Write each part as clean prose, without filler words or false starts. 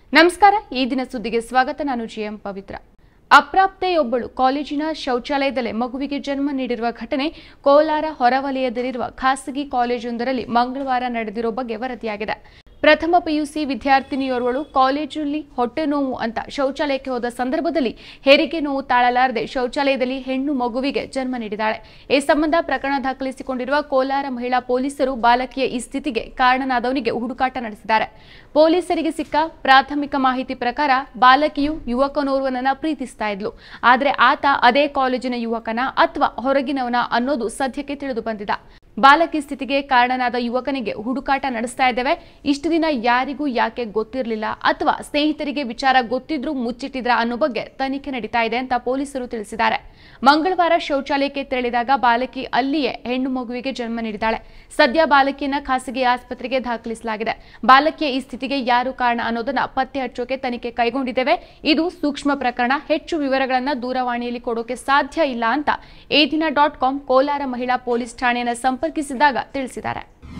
ನಮಸ್ಕಾರ ಈ ದಿನ ಸುದ್ದಿಗೆ ಸ್ವಾಗತ ನಾನು ಜಿಎಂ ಪವಿತ್ರ ಅಪ್ರಾಪ್ತೆಯೊಬ್ಬಳು ಕಾಲೇಜಿನ ಶೌಚಾಲಯದಲ್ಲೇ ಮಗುವಿಗೆ ಜನ್ಮ ನೀಡಿರುವ ಘಟನೆ ಕೋಲಾರ ಹೊರವಲಯದಲ್ಲಿರುವ ಖಾಸಗಿ ಕಾಲೇಜೊಂದರಲ್ಲಿ ಮಂಗಳವಾರ ನಡೆದಿರೋ ಬಗ್ಗೆ ವರದಿಯಾಗಿದೆ ಪ್ರಥಮ ಪಿಯುಸಿ ವಿದ್ಯಾರ್ಥಿನಿಯೋರ್ವಳು ಕಾಲೇಜಲ್ಲಿ ಹೊಟ್ಟೆ ನೋವು ಅಂತ ಶೌಚಾಲಯಕ್ಕೆ ಹೋದ ಸಂದರ್ಭದಲ್ಲಿ ಹೆರಿಗೆ ನೋವು ತಾಳಲಾರದೆ ಶೌಚಾಲಯದಲ್ಲಿ ಹೆಣ್ಣು ಮಗುವಿಗೆ ಜನ್ಮ ನೀಡಿದ್ದಾಳೆ ಈ ಸಂಬಂಧ ಪ್ರಕರಣ ದಾಖಲಿಸಿಕೊಂಡಿರುವ ಕೋಲಾರ ಮಹಿಳಾ ಪೊಲೀಸರು ಬಾಲಕಿಯ ಈ ಸ್ಥಿತಿಗೆ ಕಾರಣನಾದವನಿಗೆ ಹುಡುಕಾಟ ನಡೆಸಿದ್ದಾರೆ ಪೊಲೀಸರಿಗೆ ಸಿಕ್ಕ ಪ್ರಾಥಮಿಕ ಮಾಹಿತಿ ಪ್ರಕಾರ ಬಾಲಕಿಯು ಯುವಕನೋರ್ವನನ್ನ ಪ್ರೀತಿಸ್ತಾ ಇದ್ಲು ಆದರೆ ಆತ ಅದೇ ಕಾಲೇಜಿನ ಯುವಕನ ಅಥವಾ ಹೊರಗಿನವನ ಅನ್ನೋದು ಸದ್ಯಕ್ಕೆ ತಿಳಿದು ಬಂದಿದೆ ಬಾಲಕಿ ಸ್ಥಿತಿಗೆ ಕಾರಣನಾದ ಯುವಕನಿಗೆ ಹುಡುಕಾಟ ನಡೆಸ್ತಾ ಇದ್ದೇವೆ ಇಷ್ಟು ದಿನ ಯಾರಿಗೂ ಯಾಕೆ ಗೊತ್ತಿರಲಿಲ್ಲ ಅಥವಾ ಸ್ನೇಹಿತರಿಗೆ ವಿಚಾರ ಗೊತ್ತಿದ್ರೂ ಮುಚ್ಚಿಟ್ಟಿದ್ರ ಅನ್ನೋ ಬಗ್ಗೆ ತನಿಖೆ ನಡೀತಾ ಇದೆ ಅಂತ ಪೊಲೀಸರು ತಿಳಿಸಿದ್ದಾರೆ ಮಂಗಳವಾರ ಶೌಚಾಲಯಕ್ಕೆ ತೆರಳಿದಾಗ ಬಾಲಕಿ ಅಲ್ಲಿಯೇ ಹೆಣ್ಣು ಮಗುವಿಗೆ ಜನ್ಮ ನೀಡಿದ್ದಾಳೆ ಸದ್ಯ ಬಾಲಕಿಯನ್ನ ಖಾಸಗಿ ಆಸ್ಪತ್ರೆಗೆ ದಾಖಲಿಸಲಾಗಿದೆ ಬಾಲಕಿಯ ಈ ಸ್ಥಿತಿಗೆ ಯಾರು ಕಾರಣ ಅನ್ನೋದನ್ನ ಪತ್ತೆ ಹಚ್ಚೋಕೆ ತನಿಖೆ ಕೈಗೊಂಡಿದ್ದೇವೆ ಇದು ಸೂಕ್ಷ್ಮ ಪ್ರಕರಣ ಹೆಚ್ಚು ವಿವರಗಳನ್ನ ದೂರವಾಣಿಯಲ್ಲಿ ಕೊಡೋಕೆ ಸಾಧ್ಯ ಇಲ್ಲ ಅಂತ eDina.com ಕೋಲಾರ ಮಹಿಳಾ ಪೊಲೀಸ್ ಠಾಣೆಯನ್ನ ಸಂಪರ್ಕಿಸಿದಾಗ ತಿಳಿಸಿದ್ದಾರೆ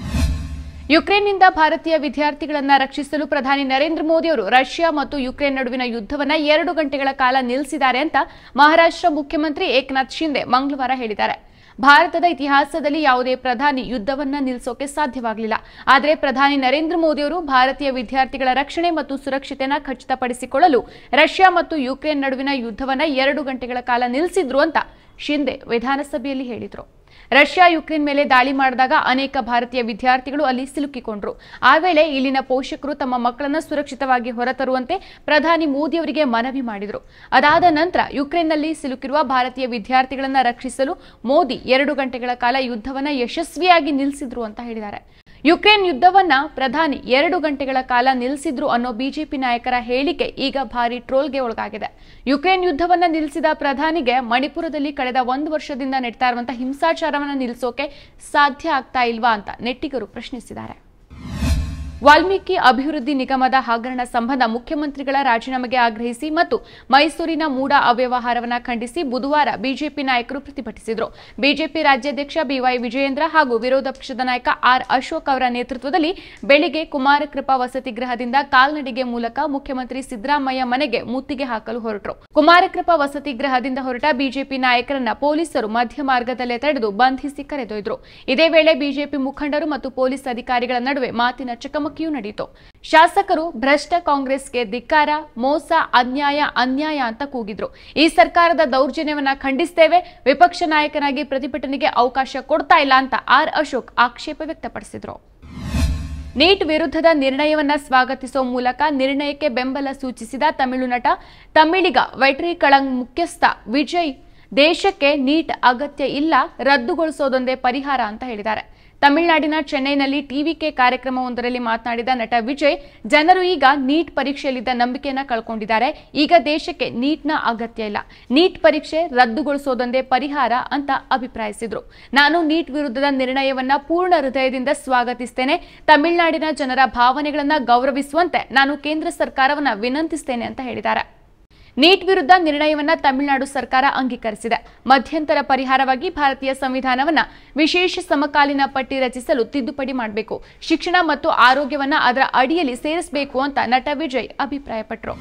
ಯುಕ್ರೇನ್ನಿಂದ ಭಾರತೀಯ ವಿದ್ಯಾರ್ಥಿಗಳನ್ನು ರಕ್ಷಿಸಲು ಪ್ರಧಾನಿ ನರೇಂದ್ರ ಮೋದಿ ಅವರು ರಷ್ಯಾ ಮತ್ತು ಯುಕ್ರೇನ್ ನಡುವಿನ ಯುದ್ಧವನ್ನ 2 ಗಂಟೆಗಳ ಕಾಲ ನಿಲ್ಲಿಸಿದ್ದಾರೆ ಅಂತ ಮಹಾರಾಷ್ಟ್ರ ಮುಖ್ಯಮಂತ್ರಿ ಏಕನಾಥ್ ಶಿಂದೆ ಮಂಗಳವಾರ ಹೇಳಿದ್ದಾರೆ ಭಾರತದ ಇತಿಹಾಸದಲ್ಲಿ ಯಾವುದೇ ಪ್ರಧಾನಿ ಯುದ್ಧವನ್ನ ನಿಲ್ಲಿಸೋಕೆ ಸಾಧ್ಯವಾಗಲಿಲ್ಲ ಆದರೆ ಪ್ರಧಾನಿ ನರೇಂದ್ರ ಮೋದಿ ಅವರು ಭಾರತೀಯ ವಿದ್ಯಾರ್ಥಿಗಳ ರಕ್ಷಣೆ ಮತ್ತು ಸುರಕ್ಷತೆಯನ್ನು ಖಚಿತಪಡಿಸಿಕೊಳ್ಳಲು ರಷ್ಯಾ ಮತ್ತು ಯುಕ್ರೇನ್ ನಡುವಿನ ಯುದ್ಧವನ್ನ 2 ಗಂಟೆಗಳ ಕಾಲ ನಿಲ್ಲಿಸಿದ್ರು ಅಂತ ಶಿಂದೆ ವಿಧಾನಸಭೆಯಲ್ಲಿ ಹೇಳಿದರು ರಷ್ಯಾ ಯುಕ್ರೇನ್ ಮೇಲೆ ದಾಳಿ ಮಾಡಿದಾಗ ಅನೇಕ ಭಾರತೀಯ ವಿದ್ಯಾರ್ಥಿಗಳು ಅಲ್ಲಿ ಸಿಲುಕಿಕೊಂಡ್ರು ಆ ವೇಳೆ ಇಲ್ಲಿನ ಪೋಷಕರು ತಮ್ಮ ಮಕ್ಕಳನ್ನು ಸುರಕ್ಷಿತವಾಗಿ ಹೊರತರುವಂತೆ ಪ್ರಧಾನಿ ಮೋದಿ ಅವರಿಗೆ ಮನವಿ ಮಾಡಿದರು ಅದಾದ ನಂತರ ಯುಕ್ರೇನ್ನಲ್ಲಿ ಸಿಲುಕಿರುವ ಭಾರತೀಯ ವಿದ್ಯಾರ್ಥಿಗಳನ್ನು ರಕ್ಷಿಸಲು ಮೋದಿ 2 ಗಂಟೆಗಳ ಕಾಲ ಯುದ್ಧವನ್ನ ಯಶಸ್ವಿಯಾಗಿ ನಿಲ್ಲಿಸಿದ್ರು ಅಂತ ಹೇಳಿದ್ದಾರೆ ಯುಕ್ರೇನ್ ಯುದ್ಧವನ್ನ ಪ್ರಧಾನಿ 2 ಗಂಟೆಗಳ ಕಾಲ ನಿಲ್ಲಿಸಿದ್ರು ಅನ್ನೋ ಬಿಜೆಪಿ ನಾಯಕರ ಹೇಳಿಕೆ ಈಗ ಭಾರಿ ಟ್ರೋಲ್ಗೆ ಒಳಗಾಗಿದೆ ಯುಕ್ರೇನ್ ಯುದ್ಧವನ್ನ ನಿಲ್ಲಿಸಿದ ಪ್ರಧಾನಿಗೆ ಮಣಿಪುರದಲ್ಲಿ ಕಳೆದ 1 ವರ್ಷದಿಂದ ನಡೀತಾ ಇರುವಂತಹ ಹಿಂಸಾಚಾರವನ್ನ ನಿಲ್ಲಿಸೋಕೆ ಸಾಧ್ಯ ಆಗ್ತಾ ಇಲ್ವಾ ಅಂತ ನೆಟ್ಟಿಗರು ಪ್ರಶ್ನಿಸಿದ್ದಾರೆ ವಾಲ್ಮೀಕಿ ಅಭಿವೃದ್ಧಿ ನಿಗಮದ ಹಗರಣ ಸಂಬಂಧ ಮುಖ್ಯಮಂತ್ರಿಗಳ ರಾಜೀನಾಮೆಗೆ ಆಗ್ರಹಿಸಿ ಮತ್ತು ಮೈಸೂರಿನ ಮೂಡ ಅವ್ಯವಹಾರವನ್ನು ಖಂಡಿಸಿ ಬುಧವಾರ ಬಿಜೆಪಿ ನಾಯಕರು ಪ್ರತಿಭಟಿಸಿದರು ಬಿಜೆಪಿ ರಾಜ್ಯಾಧ್ಯಕ್ಷ ಬಿವೈ ವಿಜಯೇಂದ್ರ ಹಾಗೂ ವಿರೋಧ ಪಕ್ಷದ ನಾಯಕ ಆರ್ ಅಶೋಕ್ ಅವರ ನೇತೃತ್ವದಲ್ಲಿ ಬೆಳಿಗ್ಗೆ ಕುಮಾರಕೃಪಾ ವಸತಿ ಗೃಹದಿಂದ ಕಾಲ್ನಡಿಗೆ ಮೂಲಕ ಮುಖ್ಯಮಂತ್ರಿ ಸಿದ್ದರಾಮಯ್ಯ ಮನೆಗೆ ಮುತ್ತಿಗೆ ಹಾಕಲು ಹೊರಟರು ಕುಮಾರಕೃಪಾ ವಸತಿ ಗೃಹದಿಂದ ಹೊರಟ ಬಿಜೆಪಿ ನಾಯಕರನ್ನ ಪೊಲೀಸರು ಮಧ್ಯ ಮಾರ್ಗದಲ್ಲೇ ತಡೆದು ಬಂಧಿಸಿ ಕರೆದೊಯ್ದರು ಇದೇ ವೇಳೆ ಬಿಜೆಪಿ ಮುಖಂಡರು ಮತ್ತು ಪೊಲೀಸ್ ಅಧಿಕಾರಿಗಳ ನಡುವೆ ಮಾತಿನ ಚಕಮಕಿಯೂ ನಡೆಯಿತು ಶಾಸಕರು ಭ್ರಷ್ಟ ಕಾಂಗ್ರೆಸ್ಗೆ ಧಿಕ್ಕಾರ ಮೋಸ ಅನ್ಯಾಯ ಅಂತ ಕೂಗಿದ್ರು ಈ ಸರ್ಕಾರದ ದೌರ್ಜನ್ಯವನ್ನ ಖಂಡಿಸ್ತೇವೆ ವಿಪಕ್ಷ ನಾಯಕನಾಗಿ ಪ್ರತಿಭಟನೆಗೆ ಅವಕಾಶ ಕೊಡ್ತಾ ಇಲ್ಲ ಅಂತ ಆರ್ ಅಶೋಕ್ ಆಕ್ಷೇಪ ವ್ಯಕ್ತಪಡಿಸಿದ್ರು ನೀಟ್ ವಿರುದ್ಧದ ನಿರ್ಣಯವನ್ನ ಸ್ವಾಗತಿಸುವ ಮೂಲಕ ನಿರ್ಣಯಕ್ಕೆ ಬೆಂಬಲ ಸೂಚಿಸಿದ ತಮಿಳು ನಟ ತಮಿಳಿಗ ವೈಟ್ರಿ ಕಳಂಗ್ ಮುಖ್ಯಸ್ಥ ವಿಜಯ್ ದೇಶಕ್ಕೆ ನೀಟ್ ಅಗತ್ಯ ಇಲ್ಲ ರದ್ದುಗೊಳಿಸೋದೊಂದೇ ಪರಿಹಾರ ಅಂತ ಹೇಳಿದ್ದಾರೆ ತಮಿಳುನಾಡಿನ ಚೆನ್ನೈನಲ್ಲಿ ಟಿವಿಕೆ ಕಾರ್ಯಕ್ರಮವೊಂದರಲ್ಲಿ ಮಾತನಾಡಿದ ನಟ ವಿಜಯ್ ಜನರು ಈಗ ನೀಟ್ ಪರೀಕ್ಷೆಯಲ್ಲಿದ್ದ ನಂಬಿಕೆಯನ್ನ ಕಳ್ಕೊಂಡಿದ್ದಾರೆ ಈಗ ದೇಶಕ್ಕೆ ನೀಟ್ನ ಅಗತ್ಯ ಇಲ್ಲ ನೀಟ್ ಪರೀಕ್ಷೆ ರದ್ದುಗೊಳಿಸೋದೊಂದೇ ಪರಿಹಾರ ಅಂತ ಅಭಿಪ್ರಾಯಿಸಿದ್ರು ನಾನು ನೀಟ್ ವಿರುದ್ಧದ ನಿರ್ಣಯವನ್ನ ಪೂರ್ಣ ಹೃದಯದಿಂದ ಸ್ವಾಗತಿಸ್ತೇನೆ ತಮಿಳುನಾಡಿನ ಜನರ ಭಾವನೆಗಳನ್ನ ಗೌರವಿಸುವಂತೆ ನಾನು ಕೇಂದ್ರ ಸರ್ಕಾರವನ್ನ ವಿನಂತಿಸ್ತೇನೆ ಅಂತ ಹೇಳಿದ್ದಾರೆ ನೀಟ್ ವಿರುದ್ಧ ನಿರ್ಣಯವನ್ನ ತಮಿಳುನಾಡು ಸರ್ಕಾರ ಅಂಗೀಕರಿಸಿದೆ ಮಧ್ಯಂತರ ಪರಿಹಾರವಾಗಿ ಭಾರತೀಯ ಸಂವಿಧಾನವನ್ನ ವಿಶೇಷ ಸಮಕಾಲೀನ ಪಟ್ಟಿ ರಚಿಸಲು ತಿದ್ದುಪಡಿ ಮಾಡಬೇಕು ಶಿಕ್ಷಣ ಮತ್ತು ಆರೋಗ್ಯವನ್ನ ಅದರ ಅಡಿಯಲ್ಲಿ ಸೇರಿಸಬೇಕು ಅಂತ ನಟ ವಿಜಯ್ ಅಭಿಪ್ರಾಯಪಟ್ಟರು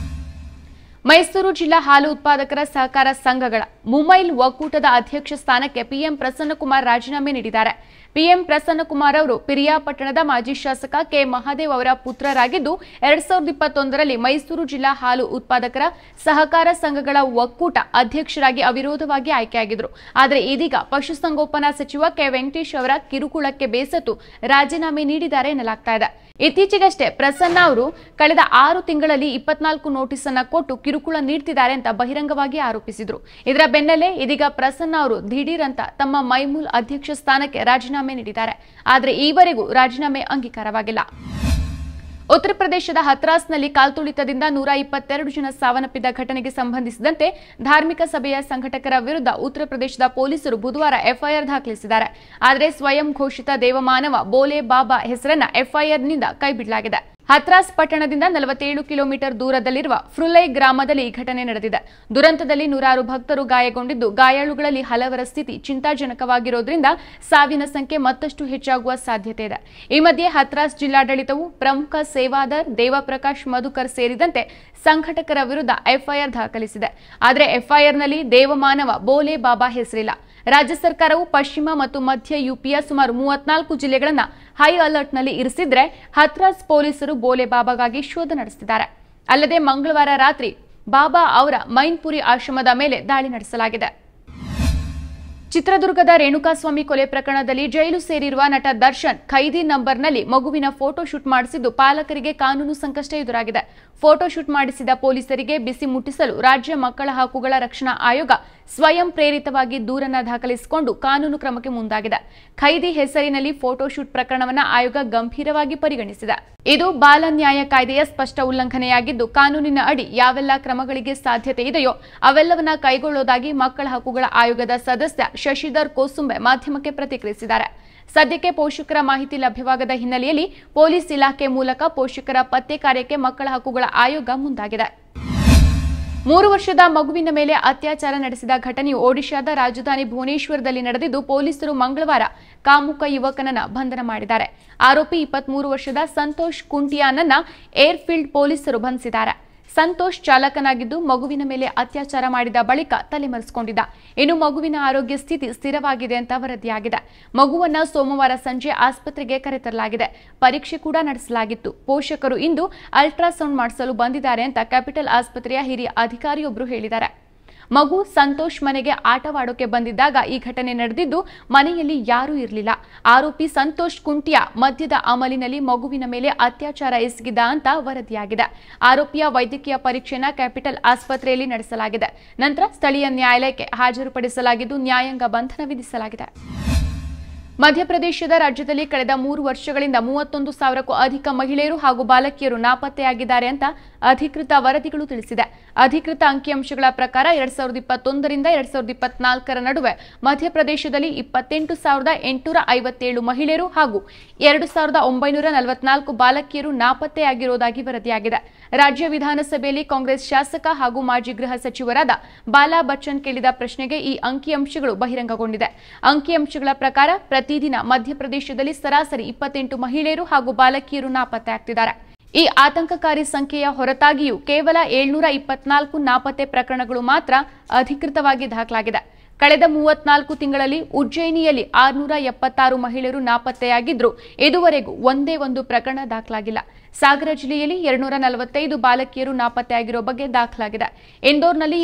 ಮೈಸೂರು ಜಿಲ್ಲಾ ಹಾಲು ಉತ್ಪಾದಕರ ಸಹಕಾರ ಸಂಘಗಳ ಮುಮೈಲ್ ಒಕ್ಕೂಟದ ಅಧ್ಯಕ್ಷ ಸ್ಥಾನಕ್ಕೆ ಪಿಎಂ ಪ್ರಸನ್ನಕುಮಾರ್ ರಾಜೀನಾಮೆ ನೀಡಿದ್ದಾರೆ ಪಿಎಂ ಪ್ರಸನ್ನಕುಮಾರ್ ಅವರು ಪಿರಿಯಾಪಟ್ಟಣದ ಮಾಜಿ ಶಾಸಕ ಕೆ ಮಹಾದೇವ್ ಅವರ ಪುತ್ರರಾಗಿದ್ದು 2021ರಲ್ಲಿ ಮೈಸೂರು ಜಿಲ್ಲಾ ಹಾಲು ಉತ್ಪಾದಕರ ಸಹಕಾರ ಸಂಘಗಳ ಒಕ್ಕೂಟ ಅಧ್ಯಕ್ಷರಾಗಿ ಅವಿರೋಧವಾಗಿ ಆಯ್ಕೆಯಾಗಿದ್ದರು ಆದರೆ ಇದೀಗ ಪಶುಸಂಗೋಪನಾ ಸಚಿವ ಕೆ ವೆಂಕಟೇಶ್ ಅವರ ಕಿರುಕುಳಕ್ಕೆ ಬೇಸತ್ತು ರಾಜೀನಾಮೆ ನೀಡಿದ್ದಾರೆ ಎನ್ನಲಾಗ್ತಾ ಇದೆ ಇತ್ತೀಚೆಗಷ್ಟೇ ಪ್ರಸನ್ನ ಅವರು ಕಳೆದ 6 ತಿಂಗಳಲ್ಲಿ 24 ನೋಟಿಸ್ ಅನ್ನ ಕೊಟ್ಟು ಕಿರುಕುಳ ನೀಡುತ್ತಿದ್ದಾರೆ ಅಂತ ಬಹಿರಂಗವಾಗಿ ಆರೋಪಿಸಿದ್ರು ಇದರ ಬೆನ್ನಲ್ಲೇ ಇದೀಗ ಪ್ರಸನ್ನ ಅವರು ದಿಢೀರ್ ಅಂತ ತಮ್ಮ ಮೈಮೂಲ್ ಅಧ್ಯಕ್ಷ ಸ್ಥಾನಕ್ಕೆ ರಾಜೀನಾಮೆ ನೀಡಿದ್ದಾರೆ ಆದರೆ ಈವರೆಗೂ ರಾಜೀನಾಮೆ ಅಂಗೀಕಾರವಾಗಿಲ್ಲ ಉತ್ತರ ಪ್ರದೇಶದ ಹತ್ರಾಸ್ನಲ್ಲಿ ಕಾಲ್ತುಳಿತದಿಂದ 122 ಜನ ಸಾವನ್ನಪ್ಪಿದ ಘಟನೆಗೆ ಸಂಬಂಧಿಸಿದಂತೆ ಧಾರ್ಮಿಕ ಸಭೆಯ ಸಂಘಟಕರ ವಿರುದ್ಧ ಉತ್ತರ ಪ್ರದೇಶದ ಪೊಲೀಸರು ಬುಧವಾರ ಎಫ್ಐಆರ್ ದಾಖಲಿಸಿದ್ದಾರೆ ಆದರೆ ಸ್ವಯಂ ಘೋಷಿತ ದೇವಮಾನವ ಬೋಲೆ ಬಾಬಾ ಹೆಸರನ್ನ ಎಫ್ಐಆರ್ನಿಂದ ಕೈಬಿಡಲಾಗಿದೆ ಹತ್ರಾಸ್ ಪಟ್ಟಣದಿಂದ 47 ಕಿಲೋಮೀಟರ್ ದೂರದಲ್ಲಿರುವ ಫ್ರುಲೈ ಗ್ರಾಮದಲ್ಲಿ ಈ ಘಟನೆ ನಡೆದಿದೆ. ದುರಂತದಲ್ಲಿ ನೂರಾರು ಭಕ್ತರು ಗಾಯಗೊಂಡಿದ್ದು, ಗಾಯಾಳುಗಳಲ್ಲಿ ಹಲವರ ಸ್ಥಿತಿ ಚಿಂತಾಜನಕವಾಗಿರುವುದರಿಂದ ಸಾವಿನ ಸಂಖ್ಯೆ ಮತ್ತಷ್ಟು ಹೆಚ್ಚಾಗುವ ಸಾಧ್ಯತೆ ಇದೆ. ಈ ಮಧ್ಯೆ ಹತ್ರಾಸ್ ಜಿಲ್ಲಾಡಳಿತವು ಪ್ರಮುಖ ಸೇವಾದಾರ್ ದೇವಪ್ರಕಾಶ್ ಮಧುಕರ್ ಸೇರಿದಂತೆ ಸಂಘಟಕರ ವಿರುದ್ಧ ಎಫ್ಐಆರ್ ದಾಖಲಿಸಿದೆ. ಆದರೆ ಎಫ್ಐಆರ್ನಲ್ಲಿ ದೇವಮಾನವ ಬೋಲೆ ಬಾಬಾ ಹೆಸರಿಲ್ಲ. ರಾಜ್ಯ ಸರ್ಕಾರವು ಪಶ್ಚಿಮ ಮತ್ತು ಮಧ್ಯ ಯುಪಿಯ ಸುಮಾರು 34 ಜಿಲ್ಲೆಗಳನ್ನು ಹೈ ಅಲರ್ಟ್ನಲ್ಲಿ ಇರಿಸಿದ್ರೆ, ಹತ್ರಾಸ್ ಪೊಲೀಸರು ಬೋಲೆ ಬಾಬಾಗಾಗಿ ಶೋಧ ನಡೆಸಿದ್ದಾರೆ. ಅಲ್ಲದೆ ಮಂಗಳವಾರ ರಾತ್ರಿ ಬಾಬಾ ಅವರ ಮೈನ್ಪುರಿ ಆಶ್ರಮದ ಮೇಲೆ ದಾಳಿ ನಡೆಸಲಾಗಿದೆ. ಚಿತ್ರದುರ್ಗದ ರೇಣುಕಾಸ್ವಾಮಿ ಕೊಲೆ ಪ್ರಕರಣದಲ್ಲಿ ಜೈಲು ಸೇರಿರುವ ನಟ ದರ್ಶನ್ ಖೈದಿ ನಂಬರ್ನಲ್ಲಿ ಮಗುವಿನ ಫೋಟೋ ಶೂಟ್ ಮಾಡಿಸಿದ್ದು ಪಾಲಕರಿಗೆ ಕಾನೂನು ಸಂಕಷ್ಟ ಎದುರಾಗಿದೆ. ಫೋಟೋ ಶೂಟ್ ಮಾಡಿಸಿದ ಪೊಲೀಸರಿಗೆ ಬಿಸಿ ಮುಟ್ಟಿಸಲು ರಾಜ್ಯ ಮಕ್ಕಳ ಹಕ್ಕುಗಳ ರಕ್ಷಣಾ ಆಯೋಗ ಸ್ವಯಂ ಪ್ರೇರಿತವಾಗಿ ದೂರನ್ನ ದಾಖಲಿಸಿಕೊಂಡು ಕಾನೂನು ಕ್ರಮಕ್ಕೆ ಮುಂದಾಗಿದೆ. ಖೈದಿ ಹೆಸರಿನಲ್ಲಿ ಫೋಟೋ ಶೂಟ್ ಪ್ರಕರಣವನ್ನು ಆಯೋಗ ಗಂಭೀರವಾಗಿ ಪರಿಗಣಿಸಿದೆ. ಇದು ಬಾಲ ನ್ಯಾಯ ಕಾಯ್ದೆಯ ಸ್ಪಷ್ಟ ಉಲ್ಲಂಘನೆಯಾಗಿದ್ದು, ಕಾನೂನಿನ ಅಡಿ ಯಾವೆಲ್ಲ ಕ್ರಮಗಳಿಗೆ ಸಾಧ್ಯತೆ ಇದೆಯೋ ಅವೆಲ್ಲವನ್ನ ಕೈಗೊಳ್ಳುವುದಾಗಿ ಮಕ್ಕಳ ಹಕ್ಕುಗಳ ಆಯೋಗದ ಸದಸ್ಯ ಶಶಿಧರ್ ಕೋಸುಂಬೆ ಮಾಧ್ಯಮಕ್ಕೆ ಪ್ರತಿಕ್ರಿಯಿಸಿದ್ದಾರೆ. ಸದ್ಯಕ್ಕೆ ಪೋಷಕರ ಮಾಹಿತಿ ಲಭ್ಯವಾಗದ ಹಿನ್ನೆಲೆಯಲ್ಲಿ ಪೊಲೀಸ್ ಇಲಾಖೆ ಮೂಲಕ ಪೋಷಕರ ಪತ್ತೆ ಕಾರ್ಯಕ್ಕೆ ಮಕ್ಕಳ ಹಕ್ಕುಗಳ ಆಯೋಗ ಮುಂದಾಗಿದೆ. 3 ವರ್ಷದ ಮಗುವಿನ ಮೇಲೆ ಅತ್ಯಾಚಾರ ನಡೆಸಿದ ಘಟನೆಯು ಒಡಿಶಾದ ರಾಜಧಾನಿ ಭುವನೇಶ್ವರದಲ್ಲಿ ನಡೆದಿದ್ದು, ಪೊಲೀಸರು ಮಂಗಳವಾರ ಕಾಮುಕ ಯುವಕನನ್ನ ಬಂಧನ ಮಾಡಿದ್ದಾರೆ. ಆರೋಪಿ 23 ವರ್ಷದ ಸಂತೋಷ್ ಕುಂಟಿಯಾನನ್ನ ಏರ್ಫೀಲ್ಡ್ ಪೊಲೀಸರು ಬಂಧಿಸಿದ್ದಾರೆ. ಸಂತೋಷ್ ಚಾಲಕನಾಗಿದ್ದು, ಮಗುವಿನ ಮೇಲೆ ಅತ್ಯಾಚಾರ ಮಾಡಿದ ಬಳಿಕ ತಲೆಮರೆಸಿಕೊಂಡಿದ್ದ. ಇನ್ನು ಮಗುವಿನ ಆರೋಗ್ಯ ಸ್ಥಿತಿ ಸ್ಥಿರವಾಗಿದೆ ಅಂತ ವರದಿಯಾಗಿದೆ. ಮಗುವನ್ನ ಸೋಮವಾರ ಸಂಜೆ ಆಸ್ಪತ್ರೆಗೆ ಕರೆತರಲಾಗಿದೆ. ಪರೀಕ್ಷೆ ಕೂಡ ನಡೆಸಲಾಗಿತ್ತು. ಪೋಷಕರು ಇಂದು ಅಲ್ಟ್ರಾಸೌಂಡ್ ಮಾಡಿಸಲು ಬಂದಿದ್ದಾರೆ ಅಂತ ಕ್ಯಾಪಿಟಲ್ ಆಸ್ಪತ್ರೆಯ ಹಿರಿಯ ಅಧಿಕಾರಿಯೊಬ್ಬರು ಹೇಳಿದ್ದಾರೆ. ಮಗು ಸಂತೋಷ್ ಮನೆಗೆ ಆಟವಾಡೋಕೆ ಬಂದಿದ್ದಾಗ ಈ ಘಟನೆ ನಡೆದಿದ್ದು, ಮನೆಯಲ್ಲಿ ಯಾರೂ ಇರಲಿಲ್ಲ. ಆರೋಪಿ ಸಂತೋಷ್ ಕುಂಟಿಯಾ ಮದ್ಯದ ಅಮಲಿನಲ್ಲಿ ಮಗುವಿನ ಮೇಲೆ ಅತ್ಯಾಚಾರ ಎಸಗಿದ್ದ ಅಂತ ವರದಿಯಾಗಿದೆ. ಆರೋಪಿಯ ವೈದ್ಯಕೀಯ ಪರೀಕ್ಷೆಯನ್ನು ಕ್ಯಾಪಿಟಲ್ ಆಸ್ಪತ್ರೆಯಲ್ಲಿ ನಡೆಸಲಾಗಿದೆ. ನಂತರ ಸ್ಥಳೀಯ ನ್ಯಾಯಾಲಯಕ್ಕೆ ಹಾಜರುಪಡಿಸಲಾಗಿದ್ದು, ನ್ಯಾಯಾಂಗ ಬಂಧನ ವಿಧಿಸಲಾಗಿದೆ. ಮಧ್ಯಪ್ರದೇಶದ ರಾಜ್ಯದಲ್ಲಿ ಕಳೆದ 3 ವರ್ಷಗಳಿಂದ 31,000ಕ್ಕೂ ಅಧಿಕ ಮಹಿಳೆಯರು ಹಾಗೂ ಬಾಲಕಿಯರು ನಾಪತ್ತೆಯಾಗಿದ್ದಾರೆ ಅಂತ ಅಧಿಕೃತ ವರದಿಗಳು ತಿಳಿಸಿದೆ. ಅಧಿಕೃತ ಅಂಕಿಅಂಶಗಳ ಪ್ರಕಾರ 2021ರಿಂದ 2024ರ ನಡುವೆ ಮಧ್ಯಪ್ರದೇಶದಲ್ಲಿ 28,857 ಮಹಿಳೆಯರು ಹಾಗೂ 2,944 ಬಾಲಕಿಯರು ನಾಪತ್ತೆಯಾಗಿರುವುದಾಗಿ ವರದಿಯಾಗಿದೆ. ರಾಜ್ಯ ವಿಧಾನಸಭೆಯಲ್ಲಿ ಕಾಂಗ್ರೆಸ್ ಶಾಸಕ ಹಾಗೂ ಮಾಜಿ ಗೃಹ ಸಚಿವರಾದ ಬಾಲಾ ಬಚ್ಚನ್ ಕೇಳಿದ ಪ್ರಶ್ನೆಗೆ ಈ ಅಂಕಿಅಂಶಗಳು ಬಹಿರಂಗಗೊಂಡಿದೆ. ಅಂಕಿಅಂಶಗಳ ಪ್ರಕಾರ ಪ್ರತಿದಿನ ಮಧ್ಯಪ್ರದೇಶದಲ್ಲಿ ಸರಾಸರಿ 28 ಮಹಿಳೆಯರು ಹಾಗೂ ಬಾಲಕಿಯರು ನಾಪತ್ತೆಯಾಗ್ತಿದ್ದಾರೆ. ಈ ಆತಂಕಕಾರಿ ಸಂಖ್ಯೆಯ ಹೊರತಾಗಿಯೂ ಕೇವಲ 724 ನಾಪತ್ತೆ ಪ್ರಕರಣಗಳು ಮಾತ್ರ ಅಧಿಕೃತವಾಗಿ ದಾಖಲಾಗಿದೆ. ಕಳೆದ 34 ತಿಂಗಳಲ್ಲಿ ಉಜ್ಜಯಿನಿಯಲ್ಲಿ 676 ಮಹಿಳೆಯರು ನಾಪತ್ತೆಯಾಗಿದ್ರು, ಇದುವರೆಗೂ ಒಂದೇ ಒಂದು ಪ್ರಕರಣ ದಾಖಲಾಗಿಲ್ಲ. ಸಾಗರ ಜಿಲ್ಲೆಯಲ್ಲಿ 245 ಬಾಲಕಿಯರು ನಾಪತ್ತೆಯಾಗಿರೋ ಬಗ್ಗೆ ದಾಖಲಾಗಿದೆ. ಇಂದೋರ್ನಲ್ಲಿ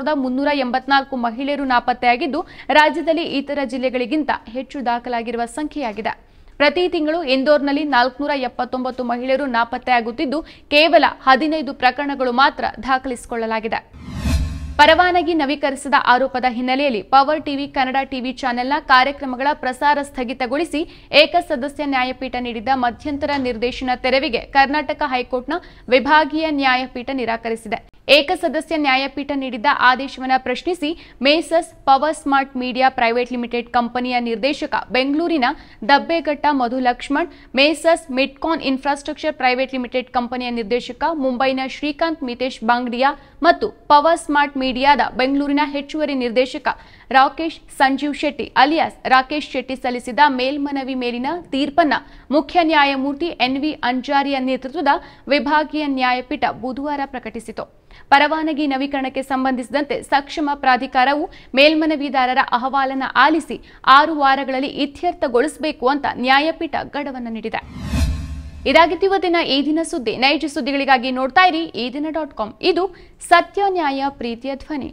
2384 ಮಹಿಳೆಯರು ನಾಪತ್ತೆಯಾಗಿದ್ದು, ರಾಜ್ಯದಲ್ಲಿ ಇತರ ಜಿಲ್ಲೆಗಳಿಗಿಂತ ಹೆಚ್ಚು ದಾಖಲಾಗಿರುವ ಸಂಖ್ಯೆಯಾಗಿದೆ. ಪ್ರತಿ ತಿಂಗಳು ಇಂದೋರ್ನಲ್ಲಿ 479 ಮಹಿಳೆಯರು ನಾಪತ್ತೆಯಾಗುತ್ತಿದ್ದು, ಕೇವಲ 15 ಪ್ರಕರಣಗಳು ಮಾತ್ರ ದಾಖಲಿಸಿಕೊಳ್ಳಲಾಗಿದೆ. ಪರವಾನಗಿ ನವೀಕರಿಸದ ಆರೋಪದ ಹಿನ್ನೆಲೆಯಲ್ಲಿ ಪವರ್ ಟಿವಿ ಕನ್ನಡ ಟಿವಿ ಚಾನೆಲ್ನ ಕಾರ್ಯಕ್ರಮಗಳ ಪ್ರಸಾರ ಸ್ಥಗಿತಗೊಳಿಸಿ ಏಕಸದಸ್ಯ ನ್ಯಾಯಪೀಠ ನೀಡಿದ್ದ ಮಧ್ಯಂತರ ನಿರ್ದೇಶನ ತೆರವಿಗೆ ಕರ್ನಾಟಕ ಹೈಕೋರ್ಟ್ನ ವಿಭಾಗೀಯ ನ್ಯಾಯಪೀಠ ನಿರಾಕರಿಸಿದೆ. ಏಕಸದಸ್ಯ ನ್ಯಾಯಪೀಠ ನೀಡಿದ್ದ ಆದೇಶವನ್ನು ಪ್ರಶ್ನಿಸಿ Messrs power smart media private limited ಕಂಪನಿಯ ನಿರ್ದೇಶಕ ಬೆಂಗಳೂರಿನ Dabbeghatta Madhu Lakshman, Messrs Midcon infrastructure private limited ಕಂಪನಿಯ ನಿರ್ದೇಶಕ ಮುಂಬೈನ ಶ್ರೀಕಾಂತ್ ಮಿತೇಶ್ ಬಾಂಗ್ಡಿಯಾ ಮತ್ತು ಪವರ್ ಸ್ಮಾರ್ಟ್ ಮೀಡಿಯಾದ ಬೆಂಗಳೂರಿನ ಹೆಚ್ಚುವರಿ ನಿರ್ದೇಶಕ ರಾಕೇಶ್ ಸಂಜೀವ್ ಶೆಟ್ಟಿ ಅಲಿಯಾಸ್ ರಾಕೇಶ್ ಶೆಟ್ಟಿ ಸಲ್ಲಿಸಿದ ಮೇಲ್ಮನವಿ ಮೇಲಿನ ತೀರ್ಪನ್ನ ಮುಖ್ಯ ನ್ಯಾಯಮೂರ್ತಿ ಎನ್ವಿ ಅಂಜಾರಿಯ ನೇತೃತ್ವದ ವಿಭಾಗೀಯ ನ್ಯಾಯಪೀಠ ಬುಧವಾರ ಪ್ರಕಟಿಸಿತು. ಪರವಾನಗಿ ನವೀಕರಣಕ್ಕೆ ಸಂಬಂಧಿಸಿದಂತೆ ಸಕ್ಷಮ ಪ್ರಾಧಿಕಾರವು ಮೇಲ್ಮನವಿದಾರರ ಅಹವಾಲನ್ನು ಆಲಿಸಿ 6 ವಾರಗಳಲ್ಲಿ ಇತ್ಯರ್ಥಗೊಳಿಸಬೇಕು ಅಂತ ನ್ಯಾಯಪೀಠ ಗಡುವನ್ನು ನೀಡಿದೆ. ಇದಾಗಿತ್ತು ಇವತ್ತಿನ ಈ ದಿನ ಸುದ್ದಿ. ನೈಜ ಸುದ್ದಿಗಳಿಗಾಗಿ ನೋಡ್ತಾ ಇರಿ ಈದಿನ.com. ಇದು ಸತ್ಯ, ನ್ಯಾಯ, ಪ್ರೀತಿಯ ಧ್ವನಿ.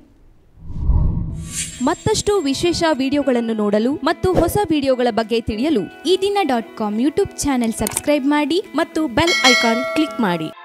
ಮತ್ತಷ್ಟು ವಿಶೇಷ ವಿಡಿಯೋಗಳನ್ನು ನೋಡಲು ಮತ್ತು ಹೊಸ ವಿಡಿಯೋಗಳ ಬಗ್ಗೆ ತಿಳಿಯಲು ಈದಿನ.com ಯೂಟ್ಯೂಬ್ ಚಾನೆಲ್ ಸಬ್ಸ್ಕ್ರೈಬ್ ಮಾಡಿ ಮತ್ತು ಬೆಲ್ ಐಕಾನ್ ಕ್ಲಿಕ್ ಮಾಡಿ.